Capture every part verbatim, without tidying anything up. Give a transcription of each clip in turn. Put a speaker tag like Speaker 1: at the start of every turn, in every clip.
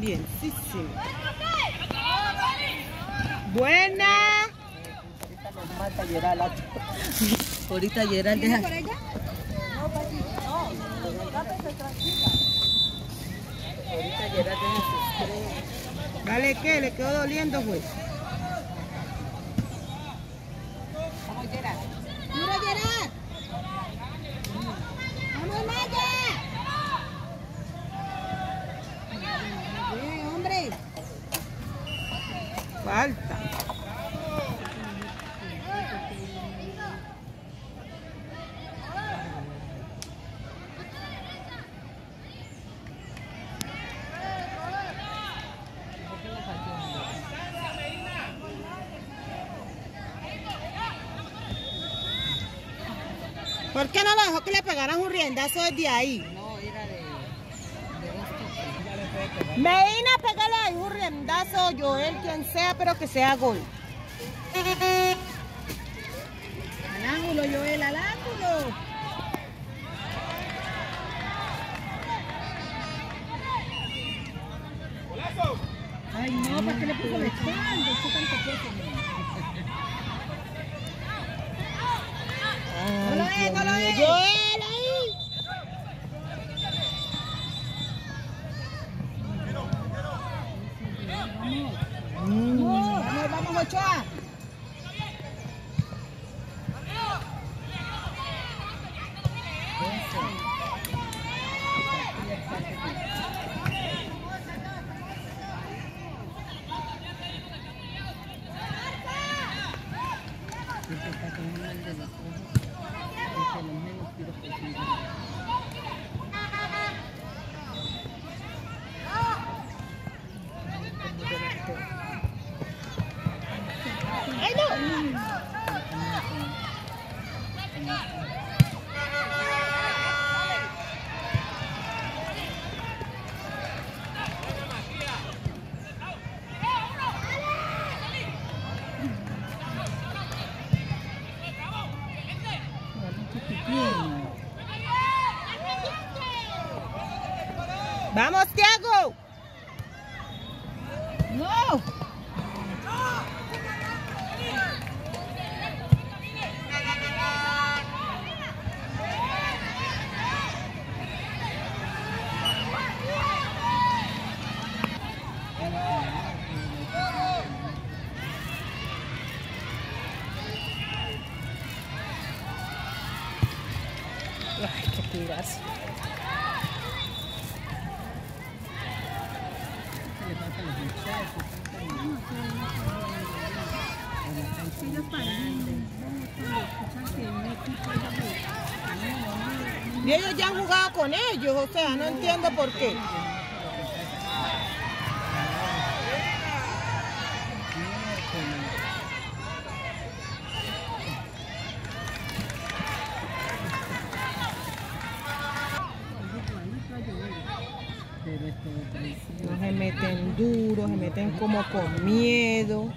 Speaker 1: Bienísimo. Buena.
Speaker 2: Ahorita Gerald. Ahorita Gerald deja.
Speaker 3: ¿Por ella? No, papi, no.
Speaker 2: Ahorita Gerald deja sus tres.
Speaker 1: Dale, ¿qué? Le quedó doliendo, pues.
Speaker 3: Vamos, Gerard. ¡Mira, Gerard! ¡Vamos, Maya! Bien, hombre.
Speaker 1: Falta. ¿Por qué no lo dejó que le pegaran un riendazo desde ahí?
Speaker 2: No, era de... de
Speaker 1: Me vine a pegarle ahí un riendazo, Joel, quien sea, pero que sea gol.
Speaker 3: Al ángulo, Joel, al ángulo. Ay, no, ¿para qué le puso la espalda? Eso tanto peso.
Speaker 1: Ay,
Speaker 3: No lo es, no lo es.
Speaker 1: Joel, ahí.
Speaker 3: Vamos, vamos, vamos, Ochoa.
Speaker 1: Ay, no. Vamos, Thiago.
Speaker 3: No.
Speaker 1: Ay, qué tirazo. Y ellos ya han jugado con ellos, o sea, no entiendo por qué. No se meten duros, se meten como con miedo.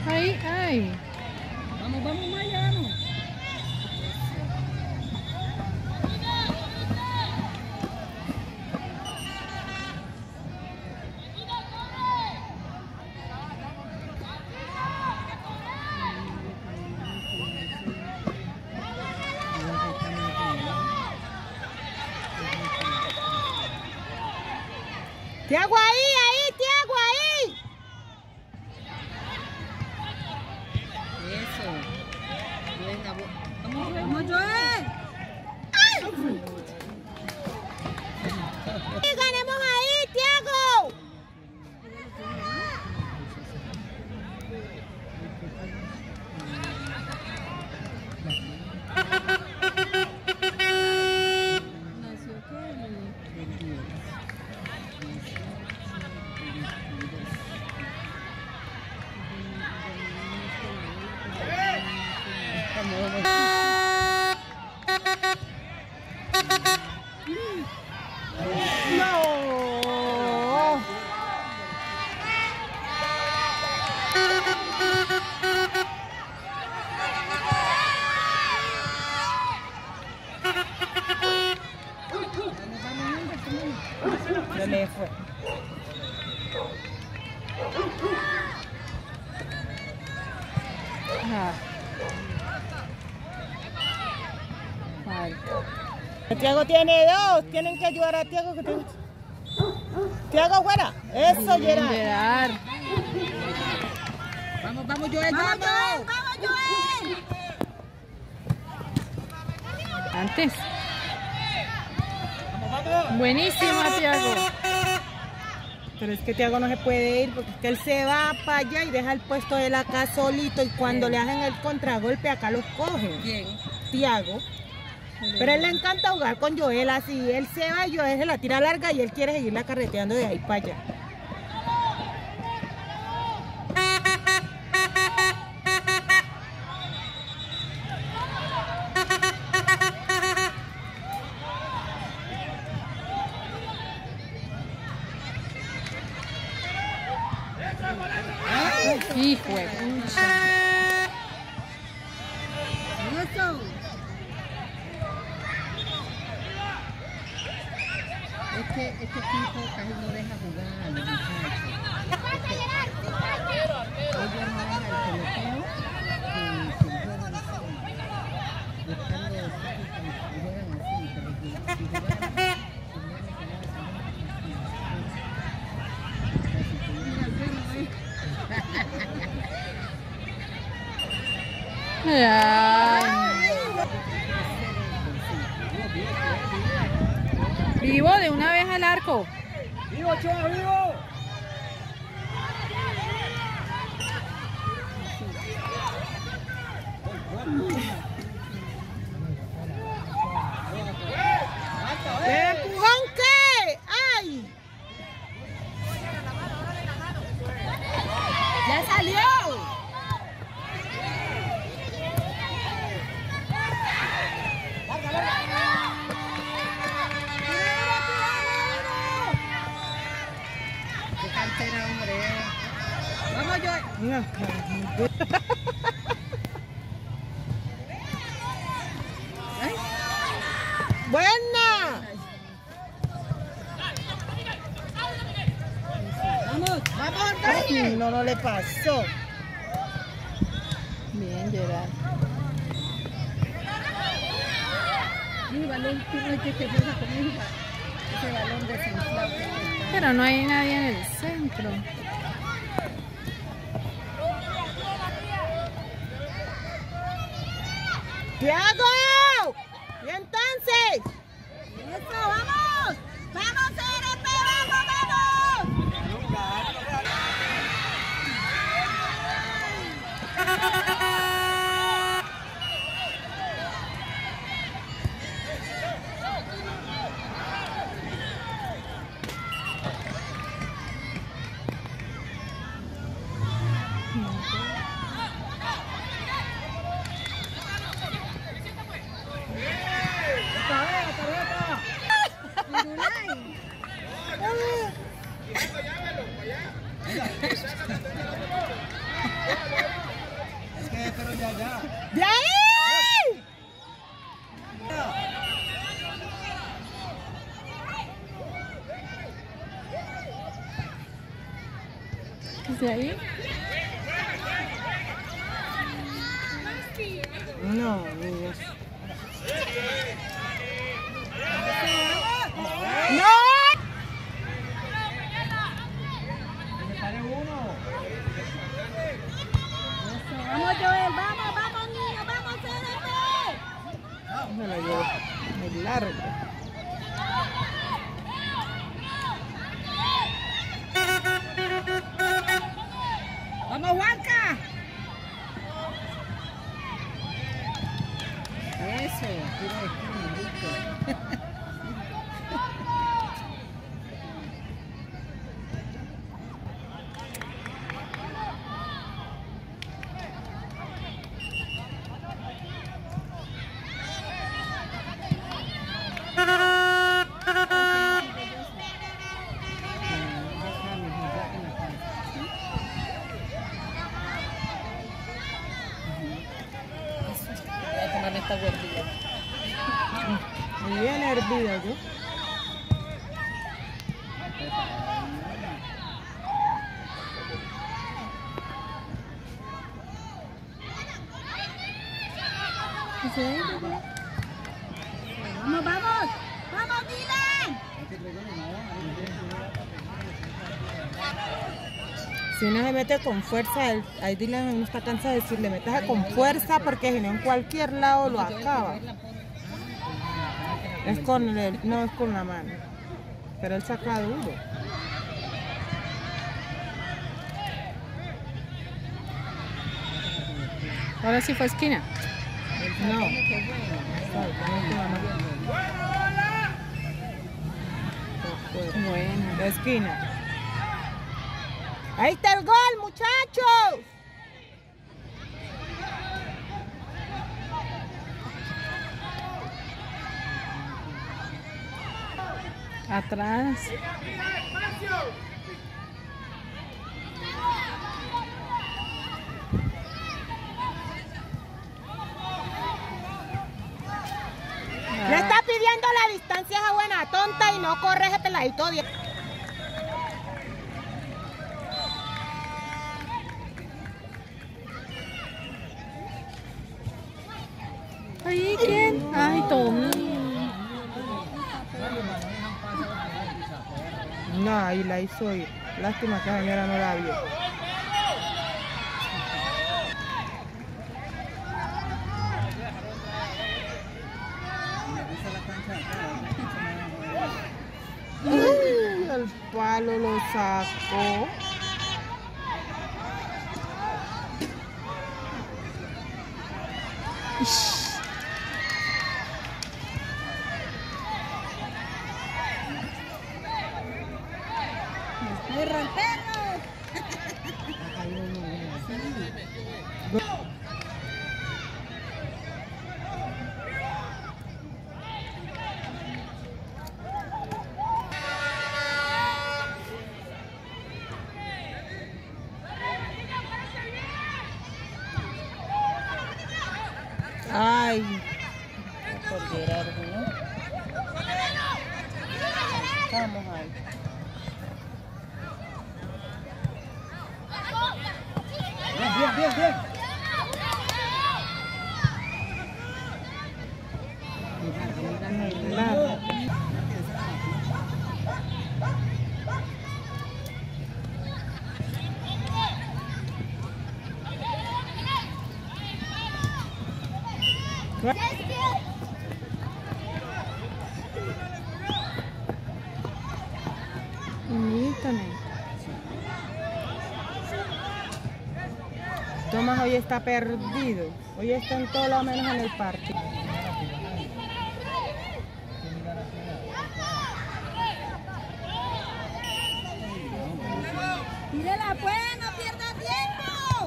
Speaker 4: Ahí, ay.
Speaker 3: Vamos, vamos, Maya, vamos.
Speaker 1: Tiago, ahí, ahí, Tiago, ahí.
Speaker 2: Eso. Venga,
Speaker 3: Vamos, vamos, Joel.
Speaker 1: ¡Sí, ganemos ahí, Tiago! No. Se me fue.
Speaker 4: Ah. Vale.
Speaker 1: Tiago tiene dos. Tienen que ayudar a Tiago. Que tiene... Tiago, fuera. Eso,
Speaker 4: Bien,
Speaker 1: Gerard.
Speaker 4: Gerard.
Speaker 2: vamos, vamos, Joel,
Speaker 3: Vamos,
Speaker 2: vamos.
Speaker 3: Joel, vamos, Joel.
Speaker 4: Antes. Buenísima, Tiago.
Speaker 1: Pero es que Tiago no se puede ir porque es que él se va para allá y deja el puesto de él acá solito y cuando le hacen el contragolpe acá los cogen.
Speaker 2: Bien.
Speaker 1: Tiago. Pero a él le encanta jugar con Joel así. Él se va y Joel se la tira larga y él quiere seguirla carreteando de ahí para allá.
Speaker 4: Hijo de pucha.
Speaker 3: Eso.
Speaker 2: Es que este equipo casi no deja jugar a los muchachos. Ellos no dejan el peloteo que se juegan así. Buscando los equipos que juegan así, pero que si jugaran así,
Speaker 4: Ay. Vivo de una vez al arco.
Speaker 3: ¡Vivo, Chua, vivo!
Speaker 1: ¿Empujón qué? ¡Ay!
Speaker 3: ¡Ya salió!
Speaker 2: qué cantera, hombre.
Speaker 3: Vamos, Joel.
Speaker 1: ¡Buena!
Speaker 3: Vamos.
Speaker 1: ¡Vamos, Ay, no, no le pasó.
Speaker 4: Bien, Gerard.
Speaker 3: Mi balón, tú no hay que te juega conmigo. Ese balón desinflado.
Speaker 4: Pero no hay nadie en el centro.
Speaker 1: ¡Tiago! ¿Y entonces?
Speaker 3: ¡Eso, vamos! ¡Vamos, C R P! ¡Vamos, vamos!
Speaker 4: ¿Desde ahí?
Speaker 1: No, niños. ¡No!
Speaker 3: Vamos, Joel, vamos, vamos, niño, vamos, C D P.
Speaker 1: Me la llevo muy largo.
Speaker 3: Vamos, Juanca. Eso, tiro de esquina, listo. Voy a tomar esta gordita.
Speaker 1: Muy bien hervida yo.
Speaker 4: ¿Desde ahí?
Speaker 3: Vamos, vamos. Vamos, Dylan.
Speaker 1: Si uno se mete con fuerza, el- ahí Dylan uno está cansado de decirle, métase con fuerza porque si no en cualquier lado lo acaba. Es con el, no es con la mano, pero él saca duro.
Speaker 4: Ahora sí fue esquina.
Speaker 1: No, sabe, no es con la mano. Por fuera.
Speaker 4: Bueno.
Speaker 1: La esquina. Ahí está el gol, muchachos.
Speaker 4: Atrás.
Speaker 1: Le está pidiendo la distancia a esa buena tonta y no corre ese peladito. de-
Speaker 4: ¿Ahí quién? Ay, Tommy.
Speaker 1: No, ahí la hizo ir. Lástima que la señora no la vio. Uy, el palo lo sacó.
Speaker 3: ¡Perro, el perro!
Speaker 1: Ay,
Speaker 2: Por Gerardo, ¿no? Estamos ahí. Bien, bien, bien, bien.
Speaker 1: la-
Speaker 4: Invítame.
Speaker 1: Tomás hoy está perdido. Hoy está en todo lo menos en el partido.
Speaker 3: ¡Tírela, pues! ¡No pierdas tiempo!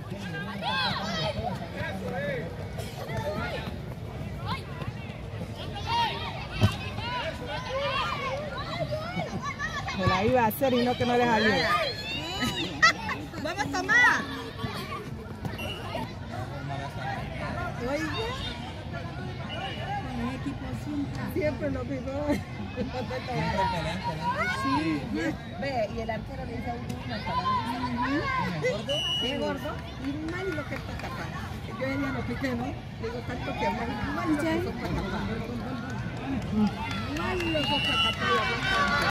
Speaker 1: Se la iba a hacer y no que no le salió.
Speaker 3: ¡Vamos, Tomás! Oiga. ese equipo siempre.
Speaker 2: Siempre lo mismo.
Speaker 3: Sí,
Speaker 2: Ve, y el arquero le dice a uno una palabra. ¿Es gordo? Y mal lo que está tapado. Yo ya lo quité, ¿no? Digo, tanto que hablar, mal lo que está tapado. Mal lo que está tapado.